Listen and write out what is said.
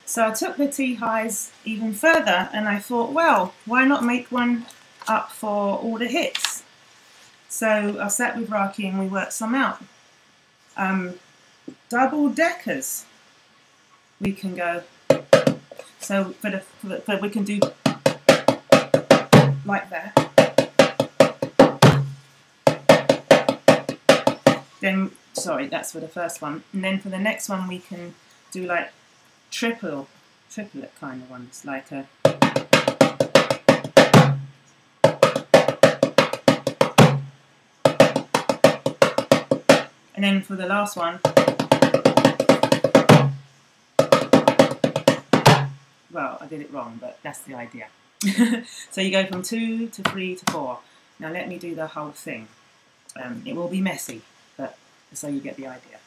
So I took the T-highs even further and I thought, well, why not make one up for all the hits? So I sat with Raquy and we worked some out. Double deckers. We can go. So we can do like that. Then, sorry, that's for the first one. And then for the next one, we can do like triplet kind of ones, like a. And then for the last one, well, I did it wrong, but that's the idea. So you go from 2 to 3 to 4. Now let me do the whole thing. It will be messy, but so you get the idea.